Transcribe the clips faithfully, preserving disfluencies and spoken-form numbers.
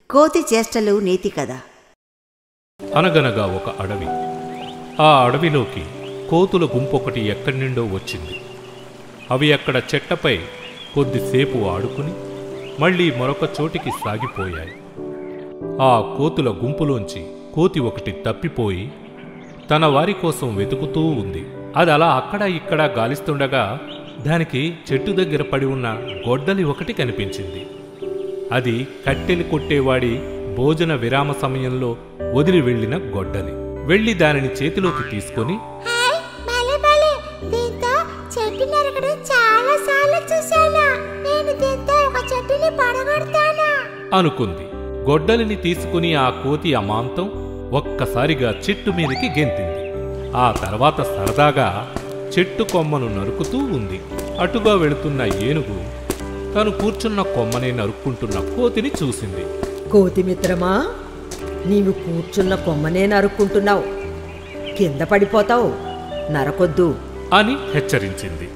కోతి చేష్టలు నీతి కథ. అనగనగా ఒక అడవి. ఆ అడవిలోకి కోతుల గుంపొకటి ఎక్కడి నుండో వచ్చింది. అవి అక్కడ చెట్టపై కొద్దిసేపు ఆడుకుని మళ్లీ మరొక చోటికి సాగిపోయాయి. ఆ కోతుల గుంపులోంచి కోతి ఒకటి తప్పిపోయి తన వారి కోసం వెతుకుతూ ఉంది. అది అలా అక్కడ ఇక్కడ గాలిస్తుండగా దానికి చెట్టు దగ్గర పడి ఉన్న గొడ్డలి ఒకటి కనిపించింది. అది కట్టెలు కొట్టేవాడి భోజన విరామ సమయంలో వదిలి వెళ్లిన గొడ్డలి. వెళ్లి దానిని చేతిలోకి తీసుకొని అనుకుంది. గొడ్డలిని తీసుకుని ఆ కోతి అమాంతం ఒక్కసారిగా చెట్టు మీదకి గెంతింది. ఆ తర్వాత సరదాగా చెట్టు కొమ్మను నరుకుతూ ఉంది. అటుగా వెళుతున్న ఏనుగు తను కూర్చున్న కొమ్మనే నరుక్కుంటున్న కోతిని చూసింది. కోతి మిత్రమా, నీవు కూర్చున్న కొమ్మనే నరుక్కుంటున్నావు, కింద పడిపోతావు, నరకొద్దు అని హెచ్చరించింది.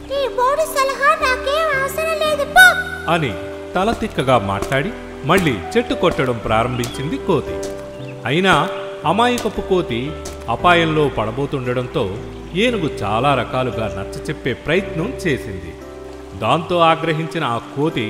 అని తల తిక్కగా మాట్లాడి మళ్లీ చెట్టు కొట్టడం ప్రారంభించింది కోతి. అయినా అమాయకపు కోతి అపాయంలో పడబోతుండడంతో ఏనుగు చాలా రకాలుగా నచ్చచెప్పే ప్రయత్నం చేసింది. దాంతో ఆగ్రహించిన ఆ కోతి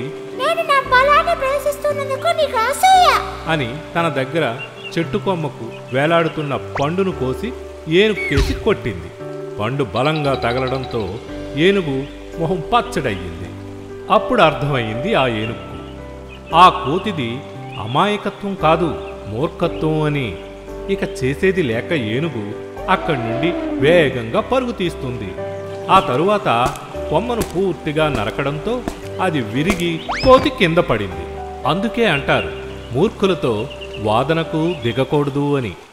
అని తన దగ్గర చెట్టు కొమ్మకు వేలాడుతున్న పండును కోసి ఏనుగు కేసి కొట్టింది. పండు బలంగా తగలడంతో ఏనుగు మొహం పచ్చడయ్యింది. అప్పుడు అర్థమయ్యింది ఆ ఏనుగుకు ఆ కోతిది అమాయకత్వం కాదు, మూర్ఖత్వం అని. ఇక చేసేది లేక ఏనుగు అక్కడి నుండి వేగంగా పరుగు తీస్తుంది. ఆ తరువాత కొమ్మను పూర్తిగా నరకడంతో అది విరిగి కోతి కింద పడింది. అందుకే అంటారు, మూర్ఖులతో వాదనకు దిగకూడదు అని.